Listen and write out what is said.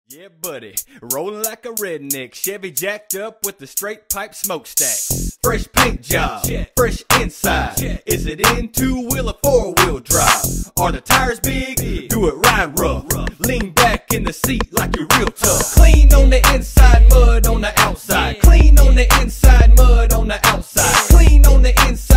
Yeah, buddy, rolling like a redneck, Chevy jacked up with the straight pipe smokestack. Fresh paint job, fresh inside. Is it in two-wheel or four-wheel drive? Are the tires big? Do it ride rough. Lean back in the seat like you're real tough. Clean on the inside, mud on the outside. Clean on the inside, mud on the outside. Clean on the inside.